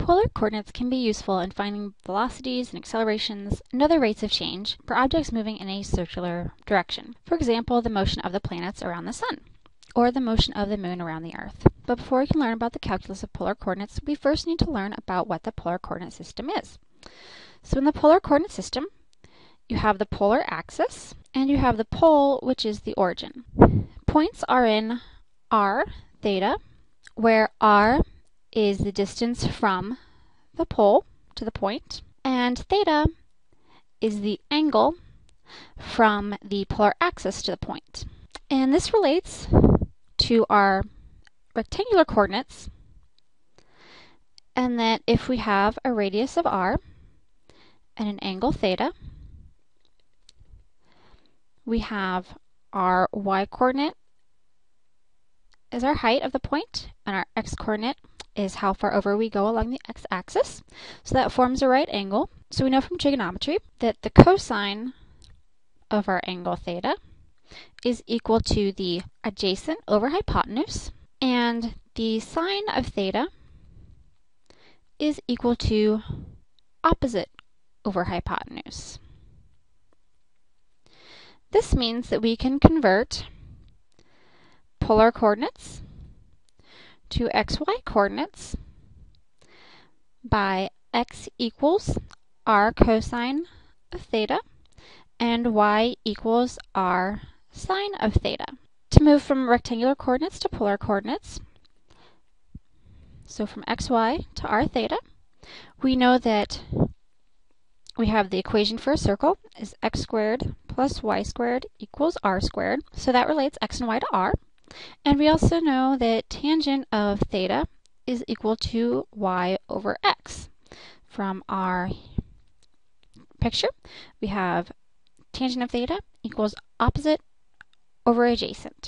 Polar coordinates can be useful in finding velocities and accelerations and other rates of change for objects moving in a circular direction. For example, the motion of the planets around the Sun, or the motion of the Moon around the Earth. But before we can learn about the calculus of polar coordinates, we first need to learn about what the polar coordinate system is. So in the polar coordinate system, you have the polar axis, and you have the pole, which is the origin. Points are in r, theta, where r is the distance from the pole to the point, and theta is the angle from the polar axis to the point. And this relates to our rectangular coordinates, and that if we have a radius of r and an angle theta, we have our y-coordinate is our height of the point, and our x-coordinate is how far over we go along the x-axis. So that forms a right angle. So we know from trigonometry that the cosine of our angle theta is equal to the adjacent over hypotenuse, and the sine of theta is equal to opposite over hypotenuse. This means that we can convert polar coordinates to xy coordinates by x equals r cosine of theta and y equals r sine of theta. To move from rectangular coordinates to polar coordinates, so from xy to r theta, we know that we have the equation for a circle is x squared plus y squared equals r squared. So that relates x and y to r. And we also know that tangent of theta is equal to y over x. From our picture, we have tangent of theta equals opposite over adjacent.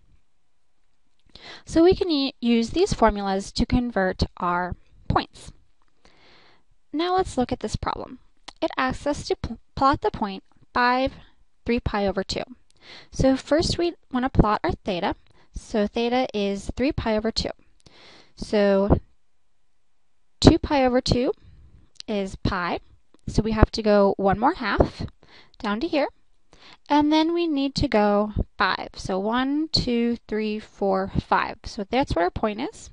So we can use these formulas to convert our points. Now let's look at this problem. It asks us to plot the point 5, 3 pi over 2. So first we want to plot our theta. So theta is 3 pi over 2. So 2 pi over 2 is pi. So we have to go one more half down to here. And then we need to go 5. So 1, 2, 3, 4, 5. So that's where our point is.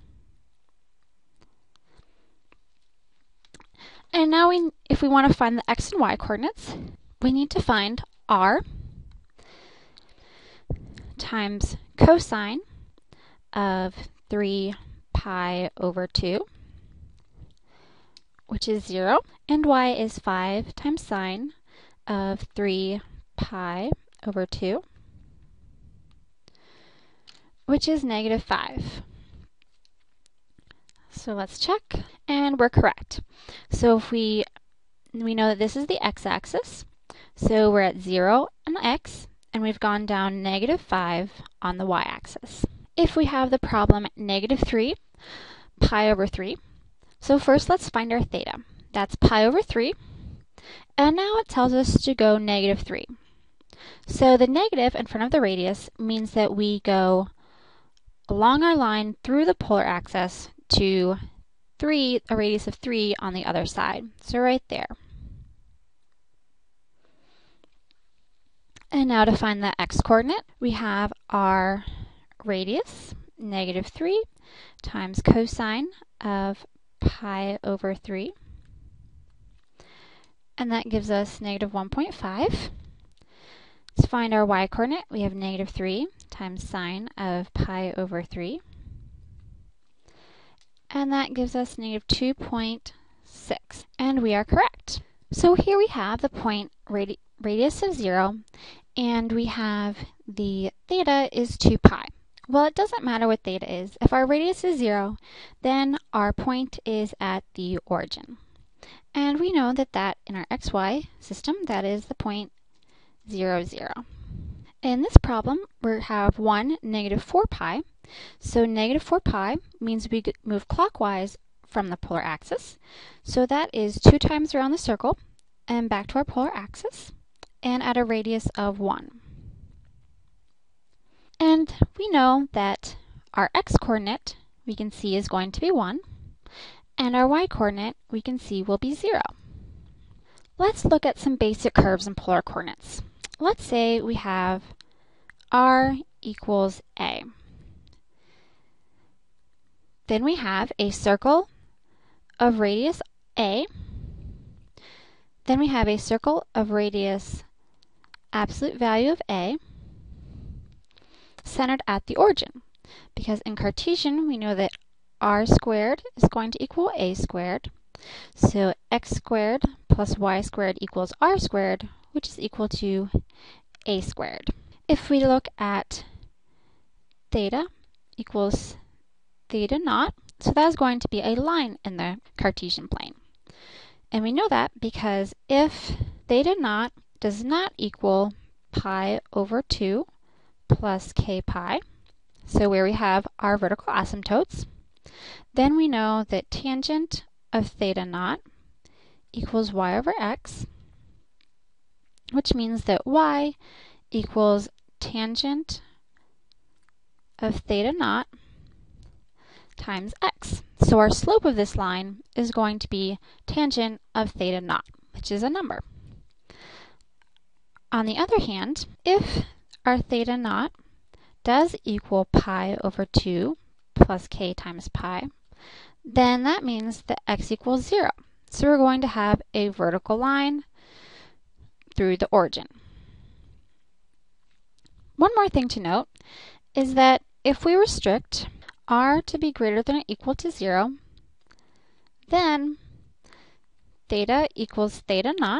And now if we want to find the x and y coordinates, we need to find r times cosine of 3 pi over 2, which is 0, and y is 5 times sine of 3 pi over 2, which is negative 5. So let's check, and we're correct. So if we know that this is the x-axis, so we're at 0 on x, and we've gone down negative 5 on the y-axis. If we have the problem negative 3 pi over 3, so first let's find our theta. That's pi over 3, and now it tells us to go negative 3. So the negative in front of the radius means that we go along our line through the polar axis to a radius of 3 on the other side. So right there. And now to find the x-coordinate, we have our radius, negative 3, times cosine of pi over 3. And that gives us negative 1.5. To find our y-coordinate, we have negative 3 times sine of pi over 3. And that gives us negative 2.6. And we are correct. So here we have the point radius of 0, and we have the theta is 2 pi. Well, it doesn't matter what theta is. If our radius is 0, then our point is at the origin. And we know that in our xy system, that is the point 0, 0. In this problem, we have 1, negative 4 pi. So negative 4 pi means we move clockwise from the polar axis. So that is 2 times around the circle and back to our polar axis, and at a radius of 1. And we know that our x-coordinate, we can see, is going to be 1. And our y-coordinate, we can see, will be 0. Let's look at some basic curves in polar coordinates. Let's say we have r equals a. Then we have a circle of radius a. Then we have a circle of radius absolute value of a centered at the origin. Because in Cartesian, we know that r squared is going to equal a squared. So x squared plus y squared equals r squared, which is equal to a squared. If we look at theta equals theta naught, so that is going to be a line in the Cartesian plane. And we know that because if theta naught does not equal pi over 2 plus k pi, so where we have our vertical asymptotes, then we know that tangent of theta naught equals y over x, which means that y equals tangent of theta naught times x. So our slope of this line is going to be tangent of theta naught, which is a number. On the other hand, if our theta naught does equal pi over 2 plus k times pi, then that means that x equals 0. So we're going to have a vertical line through the origin. One more thing to note is that if we restrict r to be greater than or equal to 0, then theta equals theta naught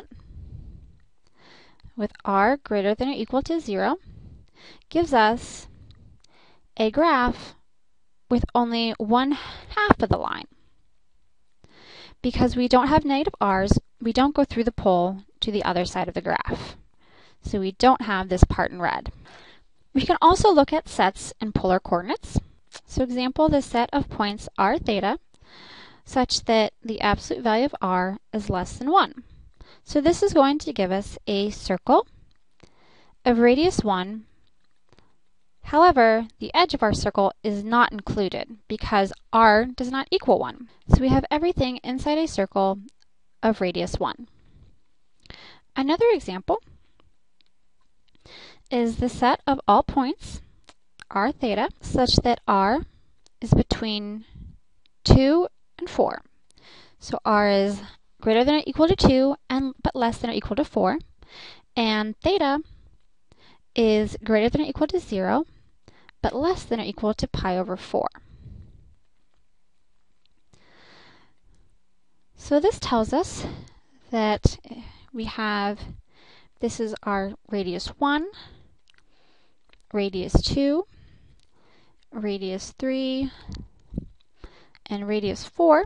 with r greater than or equal to 0 gives us a graph with only 1/2 of the line. Because we don't have negative r's, we don't go through the pole to the other side of the graph. So we don't have this part in red. We can also look at sets in polar coordinates. So example, the set of points r theta such that the absolute value of r is less than 1. So this is going to give us a circle of radius 1. However, the edge of our circle is not included because r does not equal 1. So we have everything inside a circle of radius 1. Another example is the set of all points r theta such that r is between 2 and 4. So r is greater than or equal to 2 but less than or equal to 4. And theta is greater than or equal to 0 but less than or equal to pi over 4. So this tells us that we have, this is our radius 1, radius 2, radius 3, and radius 4,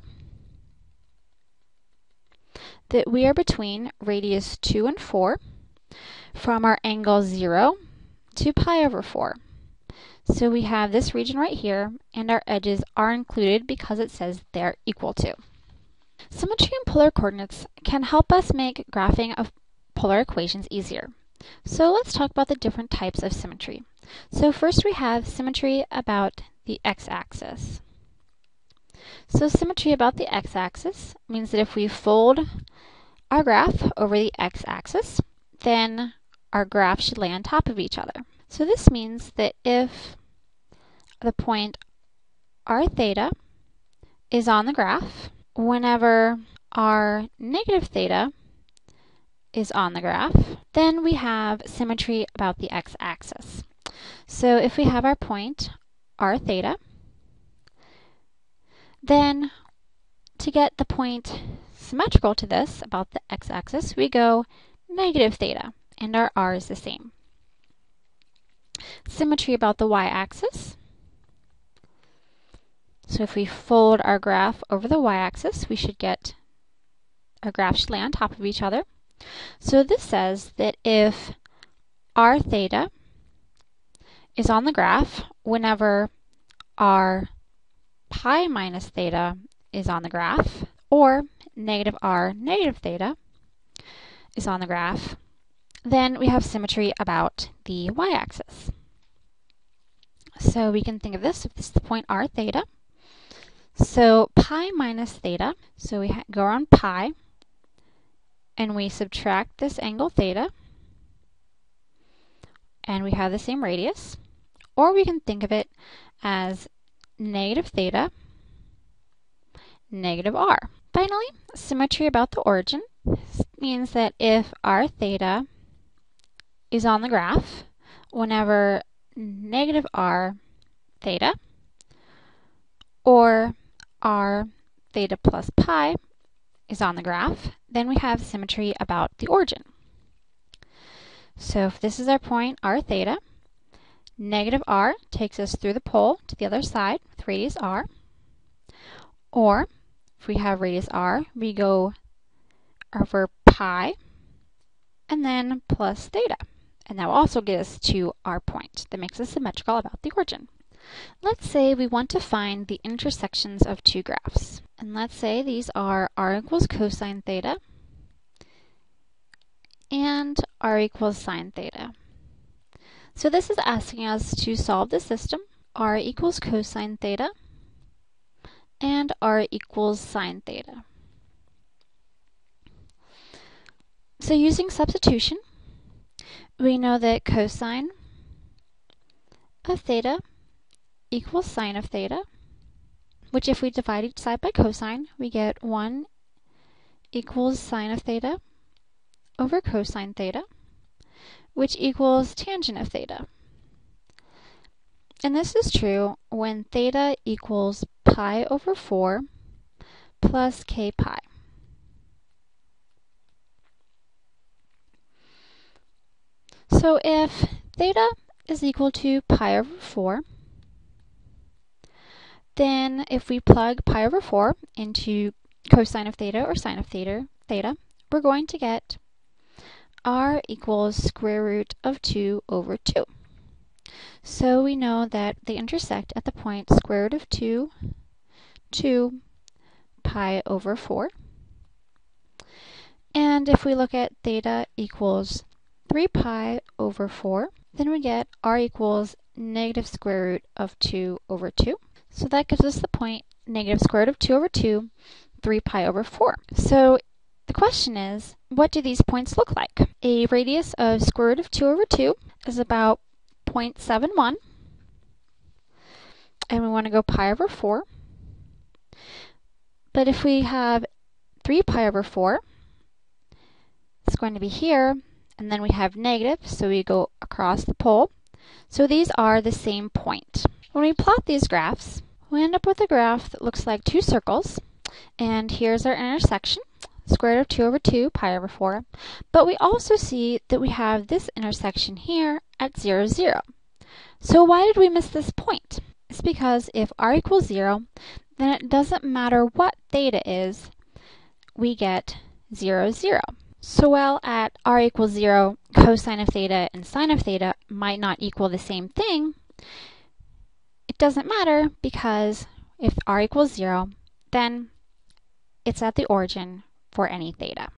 that we are between radius 2 and 4 from our angle 0 to pi over 4. So we have this region right here, and our edges are included because it says they're equal to. Symmetry in polar coordinates can help us make graphing of polar equations easier. So let's talk about the different types of symmetry. So first we have symmetry about the x-axis. So symmetry about the x-axis means that if we fold our graph over the x-axis, then our graphs should lay on top of each other. So this means that if the point r theta is on the graph, whenever r negative theta is on the graph, then we have symmetry about the x-axis. So if we have our point r theta, then to get the point symmetrical to this about the x-axis, we go negative theta, and our r is the same. Symmetry about the y-axis. So if we fold our graph over the y-axis, we should get, our graphs should lay on top of each other. So this says that if r theta is on the graph, whenever r pi minus theta is on the graph, or negative r negative theta is on the graph, then we have symmetry about the y-axis. So we can think of this, if this is the point r theta, So pi minus theta, so we go around pi, and we subtract this angle theta, and we have the same radius. Or we can think of it as negative theta, negative r. Finally, symmetry about the origin. This means that if r theta is on the graph, whenever negative r theta or r theta plus pi is on the graph, then we have symmetry about the origin. So if this is our point r theta, negative r takes us through the pole to the other side with radius r. Or if we have radius r, we go over pi and then plus theta. And that will also get us to our point that makes us symmetrical about the origin. Let's say we want to find the intersections of two graphs. And let's say these are r equals cosine theta and r equals sine theta. So this is asking us to solve the system r equals cosine theta and r equals sine theta. So using substitution, we know that cosine of theta equals sine of theta, which if we divide each side by cosine, we get 1 equals sine of theta over cosine theta, which equals tangent of theta. And this is true when theta equals pi over 4 plus k pi. So if theta is equal to pi over 4, then if we plug pi over 4 into cosine of theta or sine of theta, we're going to get r equals square root of 2 over 2. So we know that they intersect at the point square root of 2, 2 pi over 4. And if we look at theta equals 3 pi over 4, then we get r equals negative square root of 2 over 2. So that gives us the point negative square root of 2 over 2, 3 pi over 4. So the question is, what do these points look like? A radius of square root of 2 over 2 is about 0.71, and we want to go pi over 4. But if we have 3 pi over 4, it's going to be here, and then we have negative, so we go across the pole. So these are the same point. When we plot these graphs, we end up with a graph that looks like two circles, and here's our intersection, square root of 2 over 2, pi over 4. But we also see that we have this intersection here at 0, 0. So why did we miss this point? It's because if r equals 0, then it doesn't matter what theta is, we get 0, 0. So while at r equals 0, cosine of theta and sine of theta might not equal the same thing, it doesn't matter because if r equals 0, then it's at the origin for any theta.